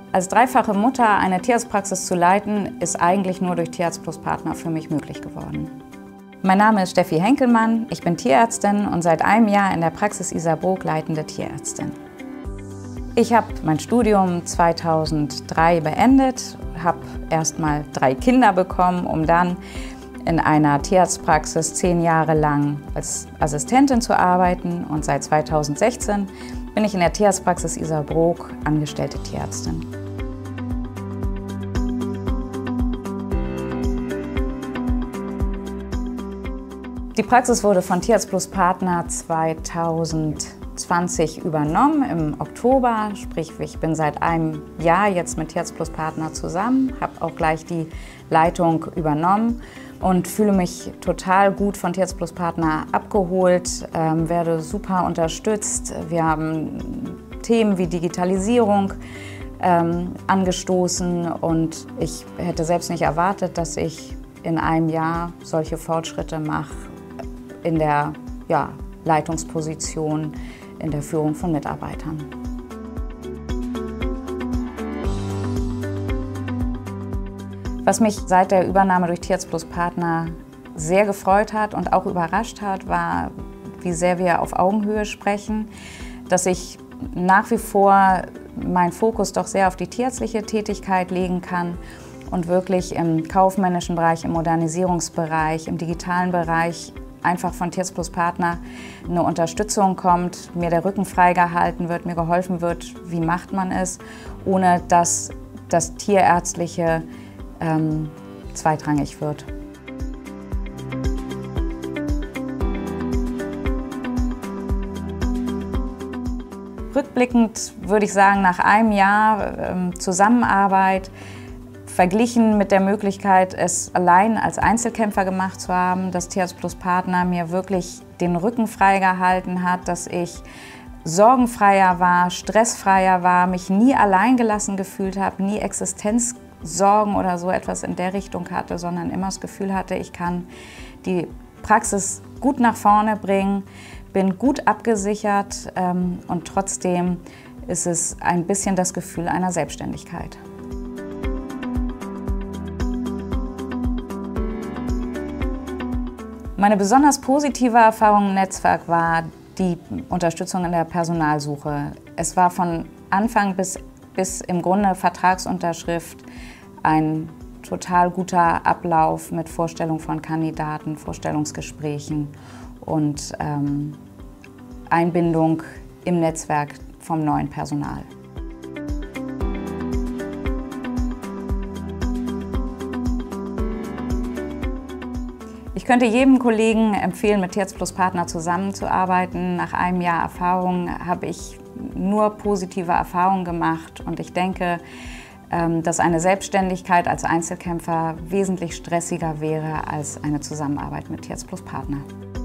Als dreifache Mutter eine Tierarztpraxis zu leiten, ist eigentlich nur durch Tierarzt plus Partner für mich möglich geworden. Mein Name ist Steffi Henkelmann, ich bin Tierärztin und seit einem Jahr in der Praxis Isarburg leitende Tierärztin. Ich habe mein Studium 2003 beendet, habe erst mal 3 Kinder bekommen, um dann in einer Tierarztpraxis 10 Jahre lang als Assistentin zu arbeiten, und seit 2016 bin ich in der Tierarztpraxis Isarburg angestellte Tierärztin. Die Praxis wurde von Tierarzt plus Partner 2020 übernommen, im Oktober. Sprich, ich bin seit einem Jahr jetzt mit Tierarzt plus Partner zusammen, habe auch gleich die Leitung übernommen und fühle mich total gut von Tierarzt plus Partner abgeholt, werde super unterstützt. Wir haben Themen wie Digitalisierung angestoßen und ich hätte selbst nicht erwartet, dass ich in einem Jahr solche Fortschritte mache in der Leitungsposition, in der Führung von Mitarbeitern. Was mich seit der Übernahme durch Tierarzt plus Partner sehr gefreut hat und auch überrascht hat, war, wie sehr wir auf Augenhöhe sprechen, dass ich nach wie vor meinen Fokus doch sehr auf die tierärztliche Tätigkeit legen kann und wirklich im kaufmännischen Bereich, im Modernisierungsbereich, im digitalen Bereich einfach von Tierarzt plus Partner eine Unterstützung kommt, mir der Rücken freigehalten wird, mir geholfen wird, wie macht man es, ohne dass das Tierärztliche zweitrangig wird. Rückblickend würde ich sagen, nach einem Jahr Zusammenarbeit, verglichen mit der Möglichkeit, es allein als Einzelkämpfer gemacht zu haben, dass Tierarzt plus Partner mir wirklich den Rücken freigehalten hat, dass ich sorgenfreier war, stressfreier war, mich nie alleingelassen gefühlt habe, nie Existenzsorgen oder so etwas in der Richtung hatte, sondern immer das Gefühl hatte, ich kann die Praxis gut nach vorne bringen, bin gut abgesichert und trotzdem ist es ein bisschen das Gefühl einer Selbstständigkeit. Meine besonders positive Erfahrung im Netzwerk war die Unterstützung in der Personalsuche. Es war von Anfang bis im Grunde Vertragsunterschrift ein total guter Ablauf mit Vorstellung von Kandidaten, Vorstellungsgesprächen und Einbindung im Netzwerk vom neuen Personal. Ich könnte jedem Kollegen empfehlen, mit Tierarzt plus Partner zusammenzuarbeiten. Nach einem Jahr Erfahrung habe ich nur positive Erfahrungen gemacht und ich denke, dass eine Selbstständigkeit als Einzelkämpfer wesentlich stressiger wäre als eine Zusammenarbeit mit Tierarzt plus Partner.